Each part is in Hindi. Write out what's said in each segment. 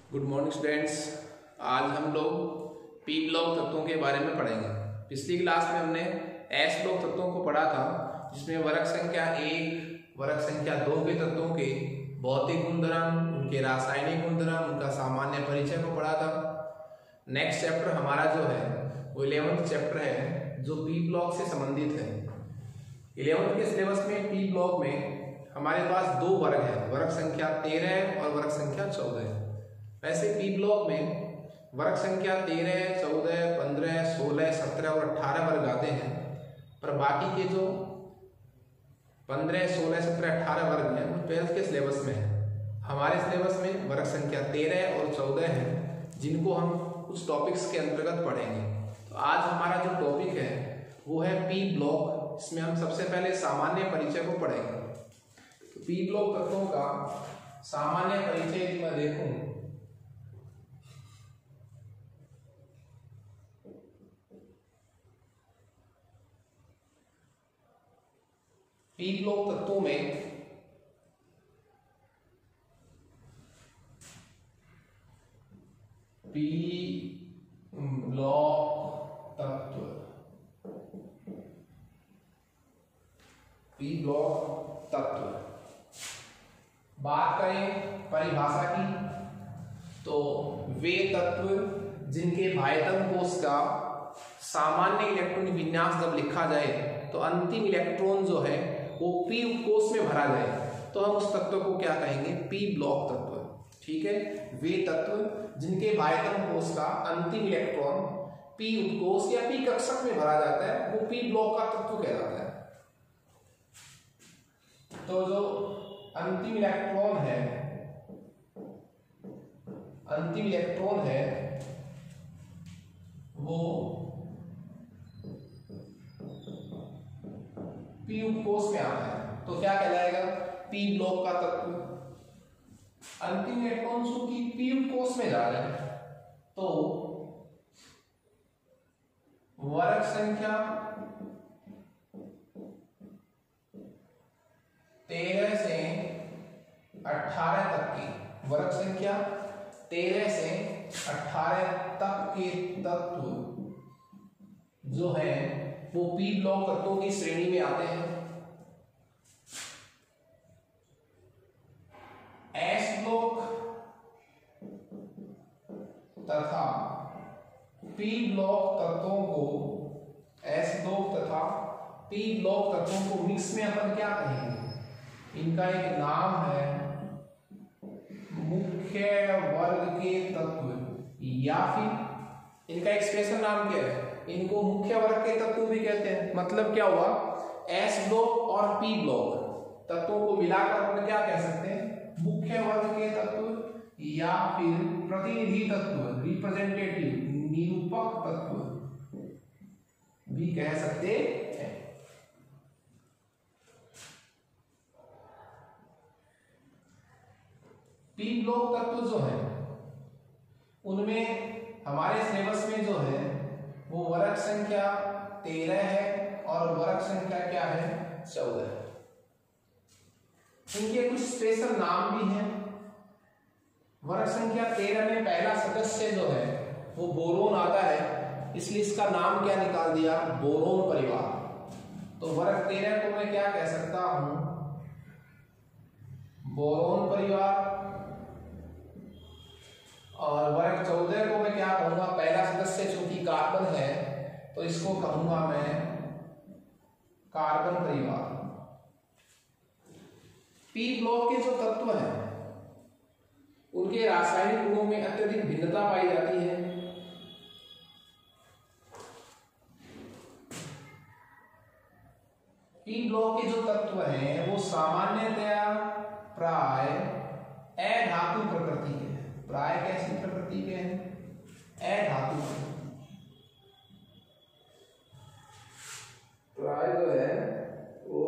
Good morning students. आज हम लोग पी ब्लॉक तत्वों के बारे में पढ़ेंगे। पिछली क्लास में हमने एस ब्लॉक तत्वों को पढ़ा था, जिसमें वर्ग संख्या 1, वर्ग संख्या 2 के तत्वों के भौतिक गुणधर्म, उनके रासायनिक गुणधर्म, उनका सामान्य परिचय को पढ़ा था। नेक्स्ट चैप्टर हमारा जो है वो 11th चैप्टर है, जो पी ब्लॉक से संबंधित है। 11th के सिलेबस में पी ब्लॉक में हमारे पास दो वर्ग है, वर्ग संख्या 13 और वर्ग संख्या 14। वैसे पी ब्लॉक में वर्ग संख्या 13, 14, 15, 16, 17 और 18 वर्ग आते हैं, पर बाकी के जो 15, 16, 17, 18 वर्ग हैं वो 12th के सिलेबस में है। हमारे सिलेबस में वर्ग संख्या 13 और 14 हैं, जिनको हम कुछ टॉपिक्स के अंतर्गत पढ़ेंगे। तो आज हमारा जो टॉपिक है वो है पी ब्लॉक। इसमें हम सबसे पहले सामान्य परिचय को पढ़ेंगे। तो पी ब्लॉक तत्वों का सामान्य परिचय यदि मैं देखूं, पी ब्लॉक तत्वों में पी ब्लॉक तत्व, पी ब्लॉक तत्व बात करें परिभाषा की, तो वे तत्व जिनके बाह्यतम कोश का सामान्य इलेक्ट्रॉनिक विन्यास जब लिखा जाए तो अंतिम इलेक्ट्रॉन जो है वो पी कोश में भरा जाए, तो हम उस तत्व को क्या कहेंगे? पी ब्लॉक तत्व। ठीक है, वे तत्व जिनके बाह्यतम कोश का अंतिम इलेक्ट्रॉन पी उत्कोश या पी कक्षक में भरा जाता है वो पी ब्लॉक का तत्व कहलाता है। तो जो अंतिम इलेक्ट्रॉन है वो पी उपकोश में आता है, तो क्या कहलाएगा? पी ब्लॉक का तत्व। अंतिम इलेक्ट्रॉन चूंकि पी उपकोश में जा रहे हैं, तो वर्ग संख्या 13 से 18 तक की, वर्ग संख्या 13 से 18 तक के तत्व जो है वो पी ब्लॉक तत्वों की श्रेणी में आते हैं। एस ब्लॉक तथा पी ब्लॉक तत्वों को, एस ब्लॉक तथा पी ब्लॉक तत्वों को मिक्स में अपन क्या कहेंगे? इनका एक नाम है मुख्य वर्ग के तत्व, या फिर इनका एक स्पेशल नाम क्या है? इनको मुख्य वर्ग के तत्व भी कहते हैं। मतलब क्या हुआ? एस ब्लॉक और पी ब्लॉक तत्वों को मिलाकर अपन क्या कह सकते हैं? मुख्य वर्ग के तत्व या फिर प्रतिनिधि तत्व, रिप्रेजेंटेटिव, निरूपक तत्व भी कह सकते हैं। पी ब्लॉक तत्व जो है उनमें हमारे सिलेबस में जो है वो वर्ग संख्या 13 है और वर्ग संख्या क्या है? 14 है। इनके कुछ स्पेशल नाम भी हैं। वर्ग संख्या 13 में पहला सदस्य जो है वो बोरोन आता है, इसलिए इसका नाम क्या निकाल दिया? बोरोन परिवार। तो वर्ग 13 को मैं क्या कह सकता हूं? बोरोन परिवार। और वर्ग 14 को मैं क्या कहूंगा? पहला सदस्य चूंकि कार्बन है तो इसको कहूंगा मैं कार्बन परिवार। पी ब्लॉक के जो तत्व हैं उनके रासायनिक गुणों में अत्यधिक भिन्नता पाई जाती है। पी ब्लॉक के जो तत्व हैं वो सामान्यतया प्राय अधातु प्रकृति के, प्राय कैसी प्रकृति के हैं? अधातु। प्राय जो है वो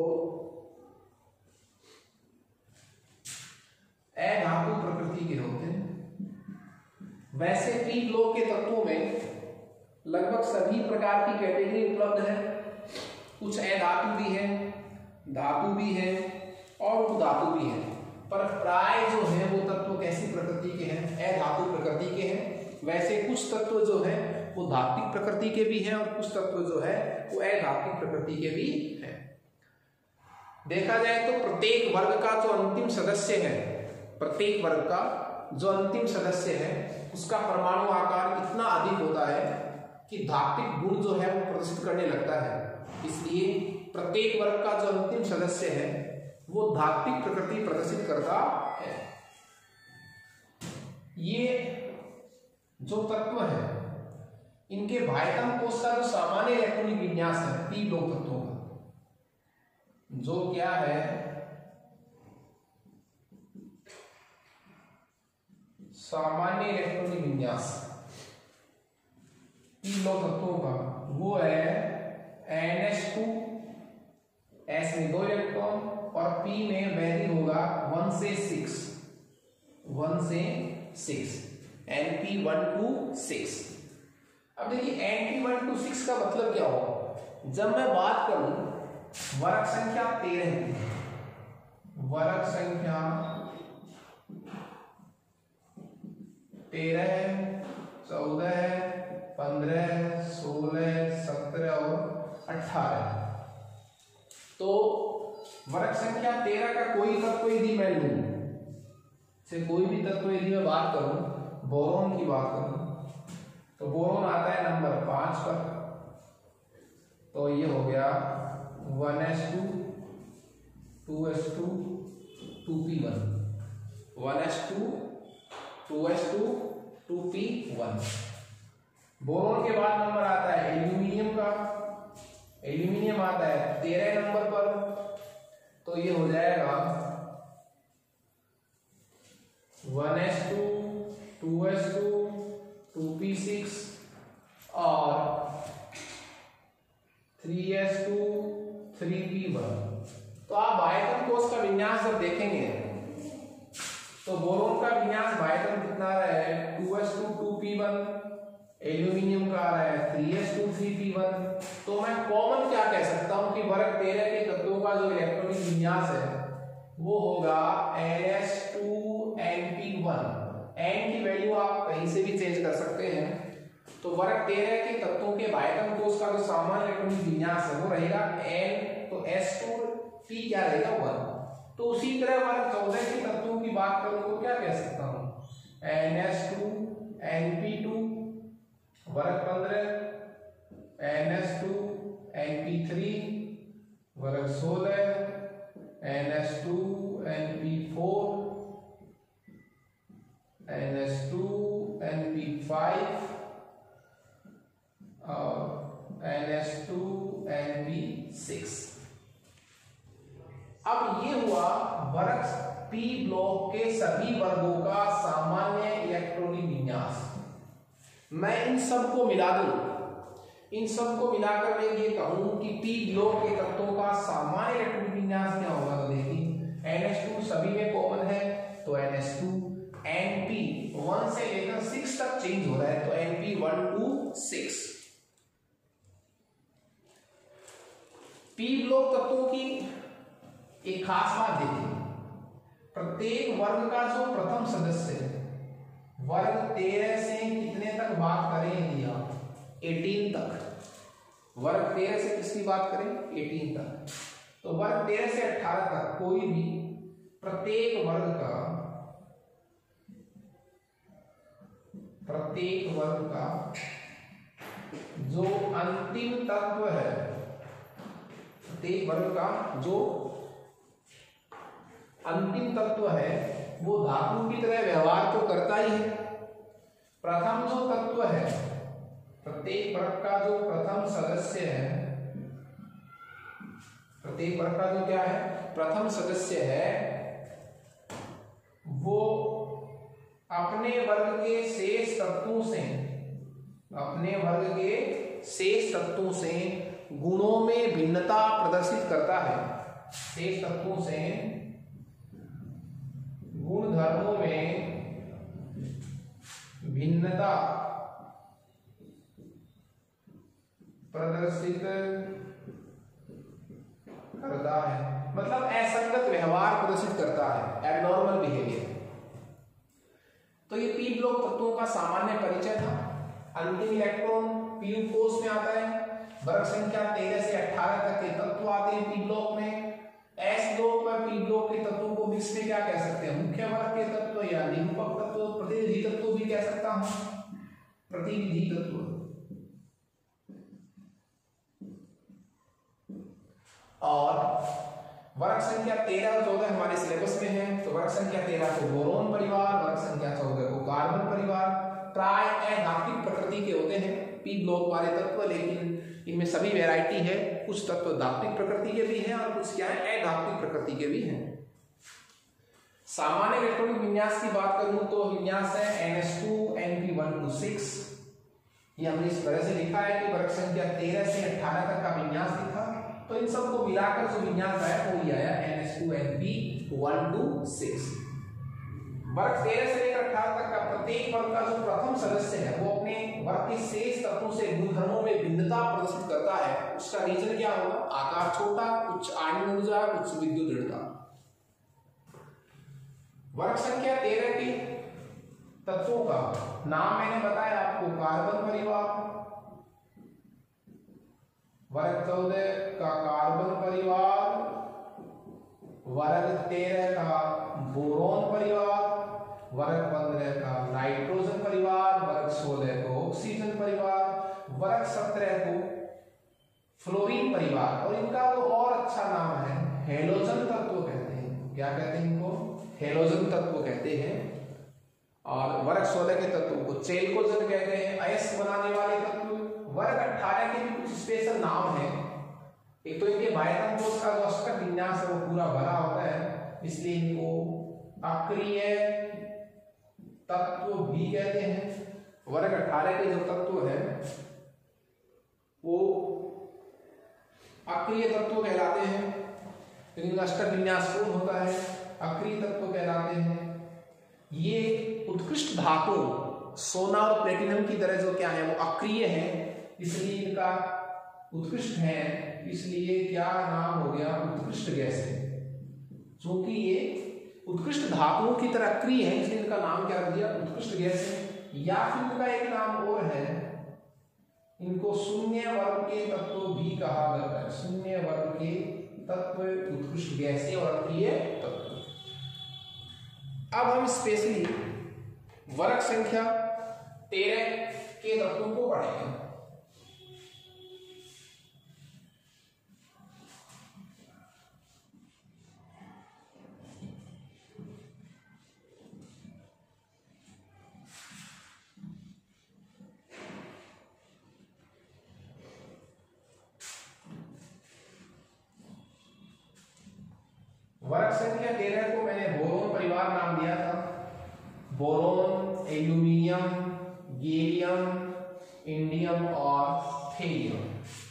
अधातु प्रकृति के होते हैं। वैसे पी ब्लॉक के तत्वों में लगभग सभी प्रकार की कैटेगरी उपलब्ध है। कुछ अधातु भी है, धातु भी है और उपधातु भी है, पर प्राय जो है वो तत्व कैसी प्रकृति के हैं? अधातु वैसे कुछ तत्व जो है वो धात्विक प्रकृति के भी हैं और कुछ तत्व जो है वो अधात्विक प्रकृति के भी हैं। देखा जाए तो प्रत्येक वर्ग का जो अंतिम सदस्य है, प्रत्येक वर्ग का जो अंतिम सदस्य है उसका परमाणु आकार इतना अधिक होता है कि धात्विक गुण जो है वो प्रदर्शित करने लगता है। इसलिए प्रत्येक वर्ग का जो अंतिम सदस्य है वो धात्विक प्रकृति प्रदर्शित करता है। ये जो तत्व है इनके बाह्यतम कोश का जो सामान्य इलेक्ट्रॉनिक विन्यास है पी ब्लॉक तत्वों का, जो क्या है सामान्य इलेक्ट्रॉनिक विन्यास पी ब्लॉक तत्वों का, वो है NH2, S में 2 इलेक्ट्रॉन और P में वैल्यू होगा 1 से 6 Np126। अब देखिए Np126 का मतलब क्या होगा। जब मैं बात करूं वर्ग संख्या 13 की, वर्ग संख्या 13, 14, 15, 16, 17 और 18, तो वर्ग संख्या 13 का कोई तत्व यदि मैं लूं, से कोई भी तत्व यदि मैं बात करूं, बोरोन की बात करूं, तो बोरोन आता है नंबर 5 पर, तो ये हो गया 1s2 2s2 2p1, 1s2 2s2 2p1। Boron के बाद नंबर आता है एल्यूमिनियम का, एल्यूमिनियम आता है 13 नंबर पर, तो ये हो जाएगा 1s2 2s2 2p6 और 3s2 3p1। तो आप बाह्यतम कोश का विन्यास जब देखेंगे तो बोरोन का विन्यास बाह्यतम कितना आ रहा है 2s2 2p1, एल्यूमिनियम का आ रहा है 3s2 3p1। तो मैं कॉमन क्या कह सकता हूं कि वर्ग 13 के तत्वों का जो इलेक्ट्रॉनिक विन्यास है वो होगा ns2 np1। n की वैल्यू आप कहीं से भी चेंज कर सकते हैं। तो वर्ग 13 के तत्वों के बाह्यतम कोश का जो सामान्य इलेक्ट्रॉनिक विन्यास है वो रहेगा n, तो s2 p क्या रहेगा 1। तो उसी तरह वर्ग 14 के तत्वों की बात करूं तो क्या कह सकता हूं ns2 np2, वर्ग 15 ns2 np3, वर्ग 16 ns2 np4, ns2 np5 और ns2 np6। अब ये हुआ वर्ग p ब्लॉक के सभी वर्गों का सामान्य इलेक्ट्रॉनिक विन्यास। मैं इन सब को मिला दूं, इन सब को मिलाकर मैं ये कहूं कि p ब्लॉक के तत्वों का सामान्य इलेक्ट्रॉनिक विन्यास क्या होगा। तो देखिए NH2 सभी में कॉमन है, तो NH2 NP 1 से लेकर 6 तक चेंज हो रहा है, तो NP1 to 6। p ब्लॉक तत्वों की एक खास बात देखिए, प्रत्येक वर्ग का जो प्रथम सदस्य है, वर्ग 13 से कितने तक बात करें दिया 18 तक, वर्ग 13 से किसकी बात करें 18 तक। तो वर्ग 13 से 18 तक कोई भी प्रत्येक वर्ग का जो अंतिम तत्व है, प्रत्येक वर्ग का जो अंतिम तत्व है वो धातु की तरह व्यवहार तो करता ही है। प्रथम जो तत्व है, प्रत्येक वर्ग का जो प्रथम सदस्य है, प्रत्येक वर्ग का जो क्या है प्रथम सदस्य है, वो अपने वर्ग के शेष तत्वों से, अपने वर्ग के शेष तत्वों से गुणों में भिन्नता प्रदर्शित करता है। शेष तत्वों से गुण धर्मों में भिन्नता प्रदर्शित करता है, मतलब असंगत व्यवहार प्रदर्शित करता है, एबनॉर्मल बिहेवियर। तो ये पी ब्लॉक तत्वों का सामान्य परिचय था। अंतिम इलेक्ट्रॉन पी कोष में आता है। वर्ग संख्या 13 से 18 तक के तत्व आते हैं पी ब्लॉक में। एस ब्लॉक पर पी ब्लॉक के तत्वों को मिक्स में क्या कह सकते हैं, मुख्य वर्ग के तत्व या निरूपक तत्व, प्रतिनिधि तत्व भी कह सकता हूं, प्रतिनिधि तत्व। और वर्ग संख्या 13 और 14 हमारे सिलेबस में है। तो वर्ग संख्या 13 को बोरोन परिवार, वर्ग संख्या 14 को कार्बन परिवार। ट्राई अधात्विक प्रकृति के होते हैं पी ब्लॉक वाले तत्व, लेकिन इनमें सभी वैरायटी है। कुछ तत्व धात्विक प्रकृति के भी हैं और कुछ क्या है, अधात्विक प्रकृति के भी हैं। सामान्य इलेक्ट्रॉनिक विन्यास की बात करूं तो विन्यास है NS2 NP126। ये हमने इस तरह से लिखा है कि वर्ग संख्या 13 से 18 तक का विन्यास लिखा, तो इन सबको मिलाकर जो विन्यास आया वो ये आया NS2 NP126। वर्ग 13 से लेकर 18 तक का प्रत्येक वर्ग का जो प्रथम सदस्य है वो अपने वर्ग के शेष तत्वों से गुणधर्मों में भिन्नता प्रदर्शित करता है। उसका रीजन क्या होगा, आकार छोटा, उच्च आयनिक ऊर्जा, उच्च विद्युत दृढ़ता। वर्ग संख्या 13 के तत्वों का नाम मैंने बताया आपको, कार्बन परिवार। वर्ग 14 का कार्बन परिवार, वर्ग 13 का बोरोन परिवार, वर्ग 15 का नाइट्रोजन परिवार, वर्ग 16 को ऑक्सीजन परिवार, वर्ग 17 को फ्लोरीन परिवार। और इनका तो और अच्छा नाम है हेलोजन तत्व कहते हैं। क्या कहते हैं इनको, हेलोजन तत्व कहते हैं। और वर्ग 16 के तत्व को चेल्कोजन कहते हैं, अयस्क बनाने वाले तत्व। वर्ग 18 के भी कुछ स्पेशल नाम है। एक तो इनके बाह्यतम कोश का जो अष्टक विन्यास है वो पूरा भरा होता है, इसलिए इनको अक्रिय तत्व भी कहते हैं। वर्ग 18 के जो तत्व है वो अक्रिय तत्व कहलाते हैं, लेकिन अष्टक विन्यास पूर्ण होता है, अक्रिय तत्व कहलाते हैं। ये उत्कृष्ट धातु सोना और प्लेटिनम की तरह जो क्या है वो अक्रिय है, इसलिए इनका उत्कृष्ट है, इसलिए क्या नाम हो गया, उत्कृष्ट गैस है। क्योंकि ये उत्कृष्ट धातुओं की तरह अक्रिय है इसलिए इनका नाम क्या रख दिया, उत्कृष्ट गैस है। या फिर इनका एक नाम और है, इनको शून्य वर्ग के तत्व भी कहा जाता है। शून्य वर्ग के तत्व, उत्कृष्ट गैसें और अक्रिय तत्व। अब हम स्पेशली वर्ग संख्या 13 के तत्वों को पढ़ेंगे। वर्ग संख्या 13 को मैंने बोरोन परिवार नाम दिया था। बोरोन, एल्यूमिनियम, गैलियम, इंडियम और थेरियम।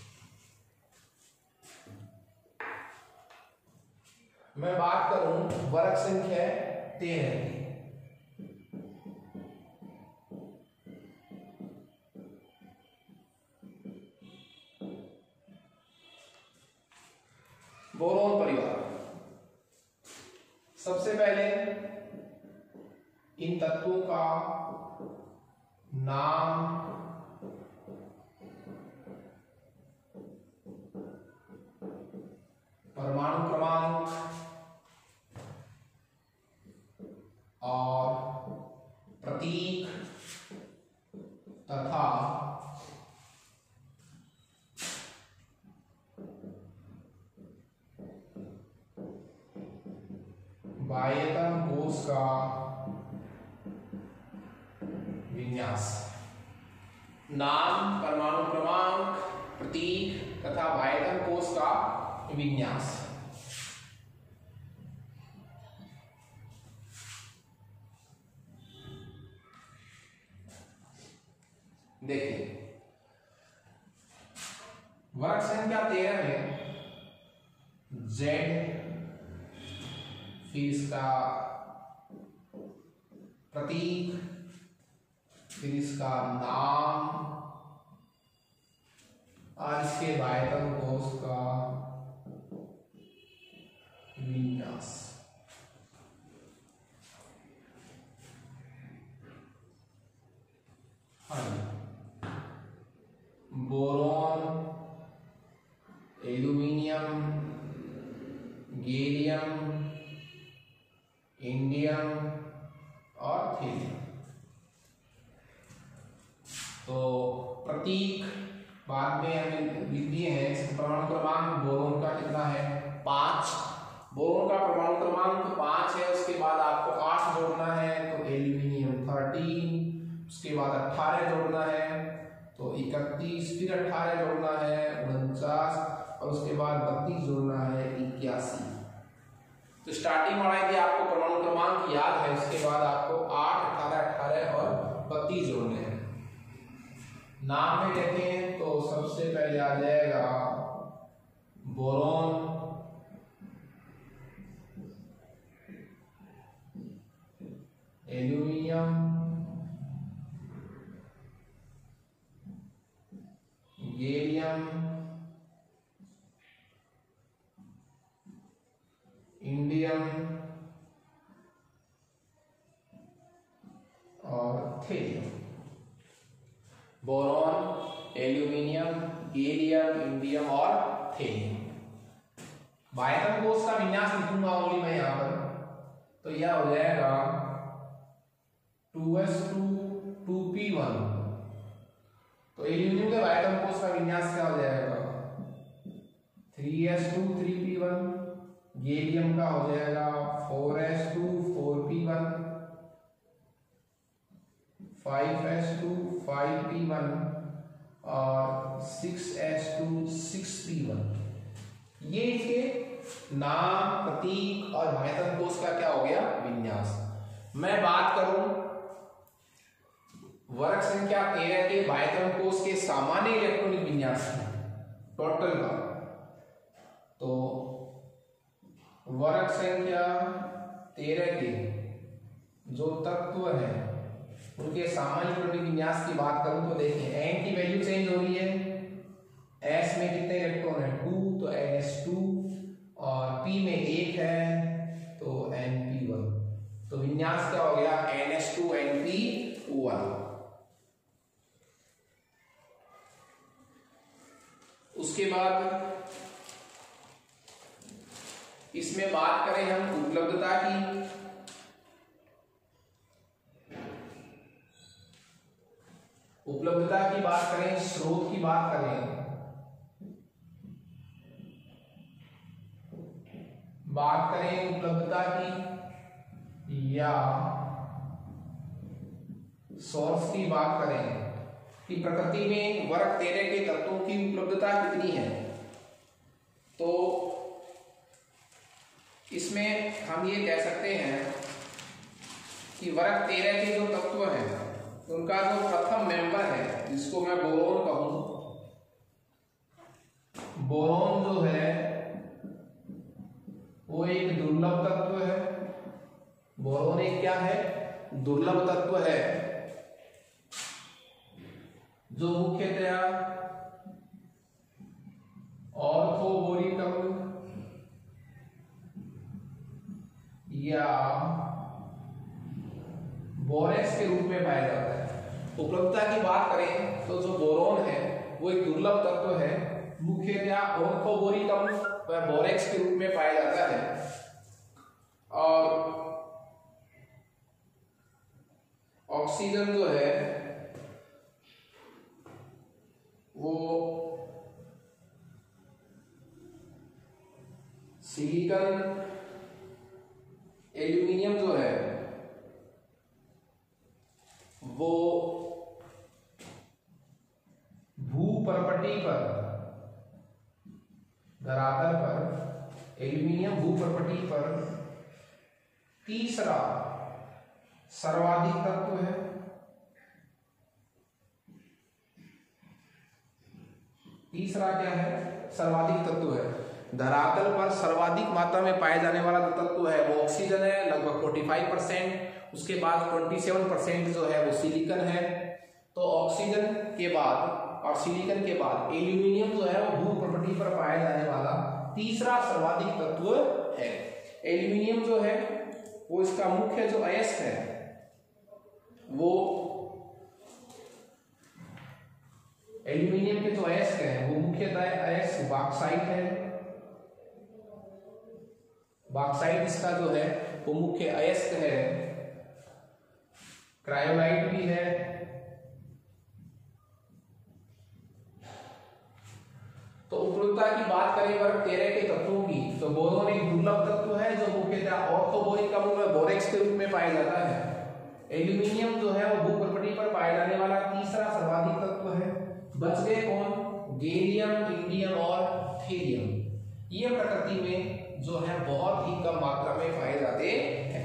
मैं बात करूं वर्ग संख्या 13 की। बोरोन परिवार, सबसे पहले इन तत्वों का नाम, परमाणु क्रमांक और प्रतीक तथा बाह्यतम कोश का विन्यास। नाम, परमाणु क्रमांक, प्रतीक तथा बाह्यतम कोश का विन्यास। देखिए वर्ग संख्या 13 में Z, फिर इसका प्रतीक, फिर इसका नाम और इसके बाह्यतम कोश का विन्यास। थेलियम। तो प्रतीक बाद में हमें लिख दिए हैं। इसका परमाणु क्रमांक बोरोन का कितना है 5। बोरोन का परमाणु क्रमांक 5 है। उसके बाद आपको 8 जोड़ना है तो एल्यूमिनियम 13, उसके बाद 18 जोड़ना है तो 31, फिर 18 जोड़ना है 49 और उसके बाद 32 जोड़ना है 81। तो स्टार्टिंग वाला यदि आपको परमाणु क्रमांक याद है उसके बाद आपको 8, 18, 18 और 32 जोड़ने हैं। नाम में देखें तो सबसे पहले आ जाएगा बोरोन, एल्यूमिनियम, गैलियम, इंडियम और thallium. Boron, aluminium, gallium, indium और थेलियम। बायतम कोष का विन्यास लिखूंगा ओनली मैं यहां पर, तो यह हो जाएगा 2s2 2p1। तो एल्यूमिनियम के बायतम कोष का विन्यास क्या हो जाएगा 3s2 3p1। गैलियम का हो जाएगा 4s2 4p1, 5s2 5p1 और 6s2 6p1। ये इसके नाम, प्रतीक और बायतम कोष का क्या हो गया विन्यास। मैं बात करूं वर्ग संख्या 13 के बायतम कोष के सामान्य इलेक्ट्रॉनिक विन्यास टोटल का, तो वर्ग संख्या 13 के जो तत्व है उनके सामान्य इलेक्ट्रॉनिक विन्यास की बात करूं तो देखिए n की वैल्यू चेंज हो रही है। s में कितने इलेक्ट्रॉन है 2 तो ns2 और p में 1 है तो np1। तो विन्यास क्या हो गया ns2 np1। उसके बाद इसमें बात करें हम उपलब्धता की, उपलब्धता की बात करें, स्रोत की बात करें, बात करें उपलब्धता की या सोर्स की बात करें कि प्रकृति में वर्ग 13 के तत्वों की उपलब्धता कितनी है, तो इसमें हम ये कह सकते हैं कि वर्ग 13 के जो तत्व हैं उनका जो प्रथम मेंबर है जिसको मैं बोरोन कहूं, बोरोन जो है वो एक दुर्लभ तत्व है। बोरोन एक क्या है दुर्लभ तत्व है जो मुख्यतया ऑर्थोबोरिकम या बोरेक्स के रूप में पाया जाता है। उपलब्धता की बात करें तो जो बोरोन है वो एक दुर्लभ तत्व है, मुख्यतया ऑर्थोबोरिकम व बोरेक्स के रूप में पाया जाता है। और ऑक्सीजन जो है वो सिलिकॉन, एल्यूमिनियम जो है वो भूपर्पटी पर, धरातल पर, एल्यूमिनियम भूपर्पटी पर तीसरा सर्वाधिक तत्व है। तीसरा क्या है सर्वाधिक तत्व है। धरातल पर सर्वाधिक मात्रा में पाए जाने वाला जो तत्व है वो ऑक्सीजन है लगभग 45%। उसके बाद 27% जो है वो सिलिकॉन है। तो ऑक्सीजन के बाद और सिलिकॉन के बाद एल्यूमिनियम जो है वो भूप्रकृति पर पाया जाने वाला तीसरा सर्वाधिक तत्व है। एल्यूमिनियम जो है वो इसका मुख्य जो अयस्क है वो एल्यूमिनियम के जो अयस्क है वो मुख्यतः अयस्क बॉक्साइट है। बॉक्साइट इसका जो है वो मुख्य अयस्क है। क्रायोलाइट भी है। तो उपलब्धता की बात करें वर्ग 13 के तत्वों की, तो बोरोन एक दुर्लभ तत्व है जो मुख्यतः ऑर्थोबोरिक अम्ल में बोरेक्स के रूप में पाया जाता है। एल्यूमिनियम जो है वो भूप्रकृति पर पाए जाने वाला तीसरा सर्वाधिक तत्व है। बच गए कौन? गैलियम, इंडियम और थेरियम। ये प्रकृति में जो है बहुत ही कम मात्रा में पाए जाते हैं।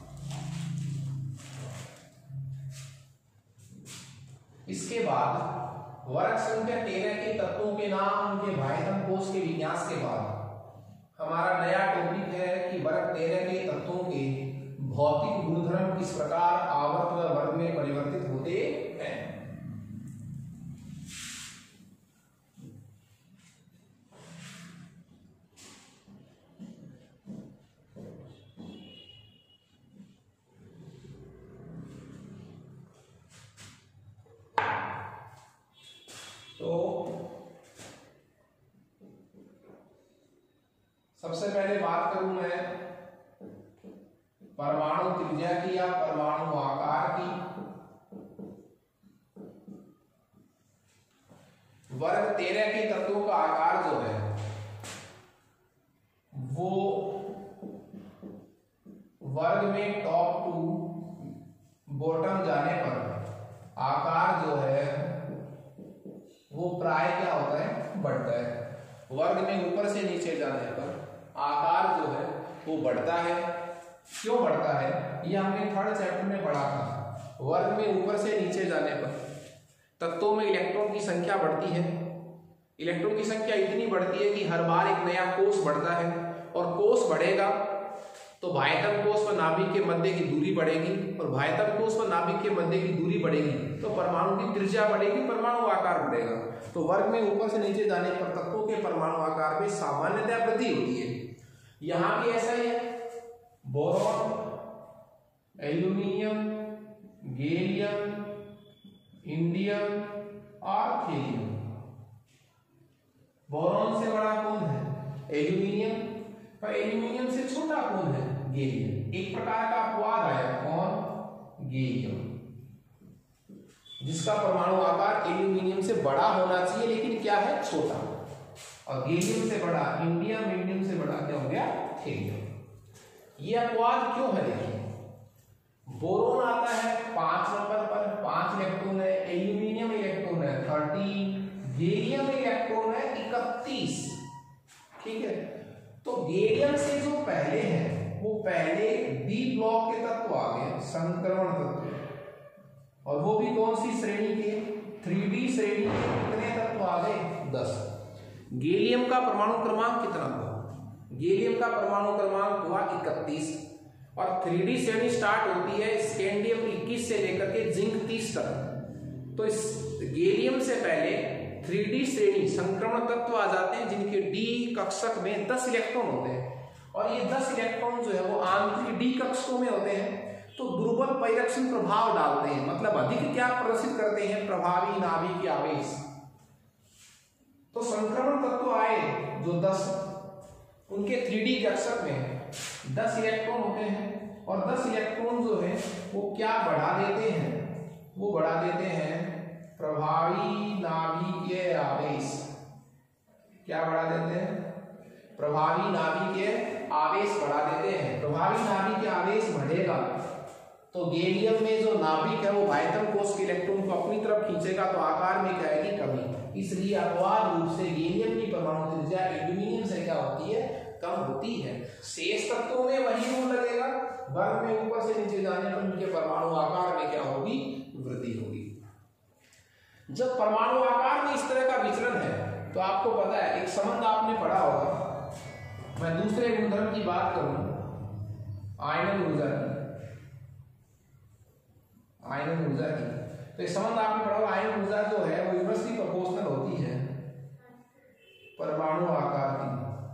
इसके बाद वर्ग संख्या 13 के तत्वों के नाम, उनके बाह्यतम कोश के विन्यास के बाद हमारा नया टॉपिक है कि वर्ग 13 के तत्वों के भौतिक गुणधर्म किस प्रकार आवर्त व वर्ग में परिवर्तित होते हैं। तो सबसे पहले बात करूं मैं परमाणु त्रिज्या की या परमाणु आकार की। वर्ग 13 के तत्वों का आकार जो है वो वर्ग में टॉप टू बॉटम जाने पर आकार जो है वो प्राय क्या होता है? बढ़ता है। वर्ग में ऊपर से नीचे जाने पर आकार जो है वो बढ़ता है। क्यों बढ़ता है? ये हमने थर्ड चैप्टर में पढ़ा था। वर्ग में ऊपर से नीचे जाने पर तत्वों में इलेक्ट्रॉन की संख्या बढ़ती है। इलेक्ट्रॉन की संख्या इतनी बढ़ती है कि हर बार एक नया कोष बढ़ता है, और कोष बढ़ेगा तो बाह्यतम कोष व नाभिक के मध्य की दूरी बढ़ेगी, और बाह्यतम कोष व नाभिक के मध्य की दूरी बढ़ेगी तो परमाणु की त्रिज्या बढ़ेगी, परमाणु आकार बढ़ेगा। तो वर्ग में ऊपर से नीचे जाने पर तत्वों के परमाणु आकार में सामान्यतः वृद्धि होती है। यहां भी ऐसा ही है। बोरॉन, एल्यूमिनियम, गैलियम, इंडियम और थेरियम। बोरॉन से बड़ा कौन है? एल्यूमिनियम। पर एल्यूमिनियम से छोटा कौन है? गैलियम। एक प्रकार का अपवाद आया, कौन? गैलियम, जिसका परमाणु आकार एल्यूमिनियम से बड़ा होना चाहिए लेकिन क्या है? छोटा। और गैलियम से बड़ा इंडियम, इंडियम से बड़ा क्या हो गया? थेरियम। ये अपवाद क्यों है? देखिए, बोरोन आता है 5 नंबर पर, 5 इलेक्ट्रॉन है। एल्यूमिनियम इलेक्ट्रॉन है 13, गैलियम इलेक्ट्रॉन है 31। ठीक है, तो गैलियम से जो पहले है वो पहले डी ब्लॉक के तत्व आ गए, संक्रमण तत्व। और वो भी कौन सी श्रेणी के? 3D श्रेणी के। कितने तत्व आ गए? 10। गैलियम का परमाणु क्रमांक कितना हुआ? गैलियम का परमाणु क्रमांक हुआ 31। और 3D श्रेणी स्टार्ट होती है स्कैंडियम 21 से लेकर के जिंक 30 तक। तो इस गैलियम से पहले 3D श्रेणी संक्रमण तत्व आ जाते हैं जिनके डी कक्षक में 10 इलेक्ट्रॉन होते हैं, और ये 10 इलेक्ट्रॉन जो है वो आंतरिक डी कक्षकों में होते हैं। तो दुर्बल परिरक्षण प्रभाव डालते हैं, मतलब अधिक क्या प्रदर्शित करते हैं? प्रभावी नाभिकीय आवेश। तो संक्रमण तत्व आए जो 10, उनके 3D कक्षक में 10 इलेक्ट्रॉन होते हैं, और 10 इलेक्ट्रॉन जो है वो क्या बढ़ा देते हैं? वो बढ़ा देते हैं प्रभावी नाभिकीय आवेश। क्या बढ़ा देते हैं? प्रभावी नाभिकीय आवेश बढ़ा देते हैं। प्रभावी नाभिकीय आवेश बढ़ेगा तो गैलियम में जो नाभिक है वो बाह्यतम कोष के इलेक्ट्रॉन को अपनी तरफ खींचेगा, तो आकार में क्या आएगी? कमी। इसलिए अपवाद रूप से गैलियम की परमाणु त्रिज्या एल्यूमिनियम से क्या होती है? कम होती है। शेष तत्वों में वही रूल लगेगा। वर्ग में ऊपर से नीचे जाने पर उनके परमाणु आकार में क्या होगी? वृद्धि होगी। जब परमाणु आकार में इस तरह का विचलन है तो आपको पता है, एक संबंध आपने पढ़ा होगा। मैं दूसरे गुणधर्म की बात करूं, आयनन ऊर्जा की। आयनन ऊर्जा की तो एक संबंध आपने पढ़ा होगा, आयनन ऊर्जा जो है वो इनवर्सली प्रोपोर्शनल होती है परमाणु आकार की।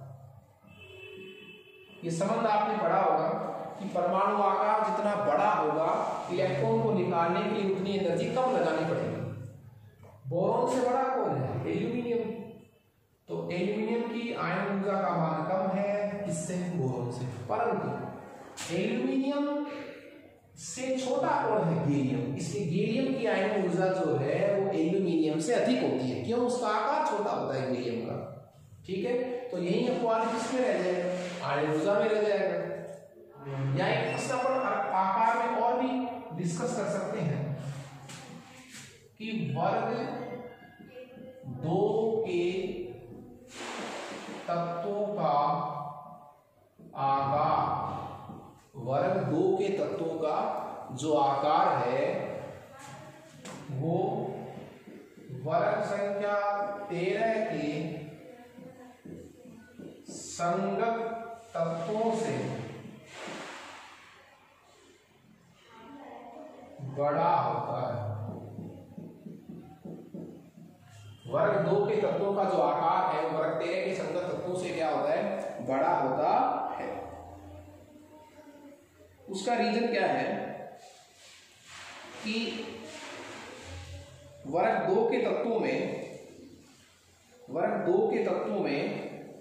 ये संबंध आपने पढ़ा होगा कि परमाणु आकार जितना बड़ा होगा, इलेक्ट्रॉन को निकालने के लिए उतनी एनर्जी कम लगानी पड़ेगी। बोरॉन से बड़ा कौन है? एल्यूमिनियम। तो एल्यूमिनियम की आयन ऊर्जा का मान कम है, किससे? बोरॉन से। परंतु एल्यूमिनियम से छोटा कौन है? गैलियम। इसलिए गैलियम की आयनिक ऊर्जा जो है वो एल्यूमिनियम से अधिक होती है। क्यों? उसका आकार छोटा होता है गैलियम का। ठीक है, तो यही अपवाद किसमें रह जाएगा? आयनिक ऊर्जा में रह जाएगा। या इस आकार में और भी डिस्कस कर सकते हैं कि वर्ग 2 के तत्वों का आकार, वर्ग 2 के तत्वों का जो आकार है वो वर्ग संख्या 13 के संगत तत्वों से बड़ा होता है। वर्ग 2 के तत्वों का जो आकार है वो वर्ग 13 के संगत तत्वों से क्या होता है? बड़ा होता है। उसका रीजन क्या है कि वर्ग 2 के तत्वों में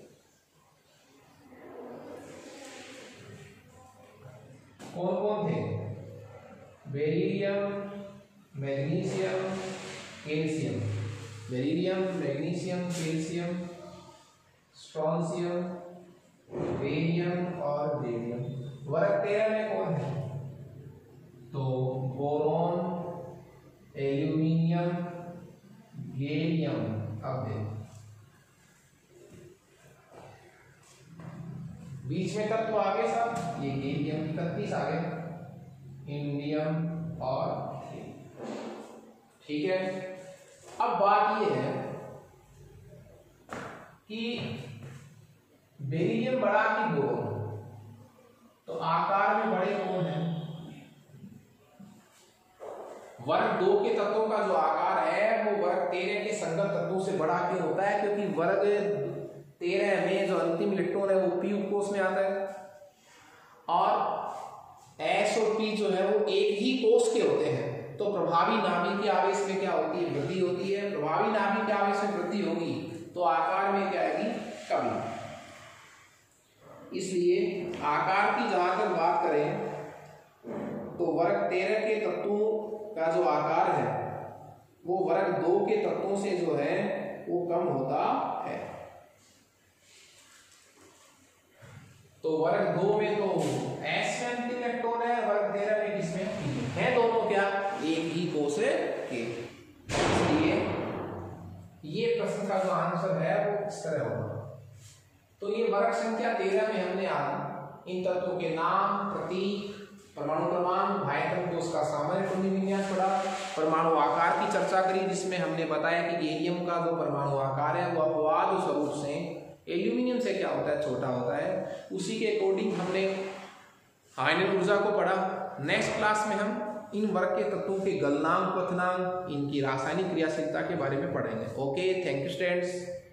कौन कौन थे? Beryllium, magnesium, calcium. Beryllium, magnesium, calcium, strontium, barium और बेरियम। वर्ग 13 में कौन है? तो बोरॉन, एल्यूमिनियम, गैलियम। अब देखो बीच में तत्व आ गए सब, ये गैलियम 31 आ गए, इंडियम और ठीक है। अब बात ये है कि बेरिलियम बड़ा कि बोरॉन? तो आकार में बड़े कौन है? वर्ग 2 के तत्वों का जो आकार है वो वर्ग 13 के संगत तत्वों से बड़ा क्यों होता है? क्योंकि वर्ग 13 में जो अंतिम इलेक्ट्रॉन है वो पी उपकोष में आता है और एस और पी जो है वो एक ही कोष के होते हैं। तो प्रभावी नाभिक आवेश में क्या होती है? वृद्धि होती है। प्रभावी नाभिक आवेश में वृद्धि होगी तो आकार में क्या आएगी? कमी। इसलिए आकार की जहां तक बात करें तो वर्ग 13 के तत्वों का जो आकार है वो वर्ग 2 के तत्वों से जो है वो कम होता है। तो वर्ग 2 में तो एस में अंतिम इलेक्ट्रॉन है, वर्ग 13 में किसमें है? दोनों क्या एक ही कोष के। इसलिए ये प्रश्न का जो आंसर है वो इस तरह होगा। तो ये वर्ग संख्या 13 में हमने आज इन तत्वों के नाम, प्रतीक, परमाणु क्रमांक, भायतन कोष का सामान्य कुंडली विन्यास पढ़ा, परमाणु आकार की चर्चा करी जिसमें हमने बताया कि गैलियम का जो परमाणु आकार है वो अपवाद स्वरूप से एल्यूमिनियम से क्या होता है? छोटा होता है। उसी के अकॉर्डिंग हमने आयनिक ऊर्जा को पढ़ा। नेक्स्ट क्लास में हम इन वर्ग के तत्वों के गलनांक, क्वथनांक, इनकी रासायनिक क्रियाशीलता के बारे में पढ़ेंगे। Okay, thank you students.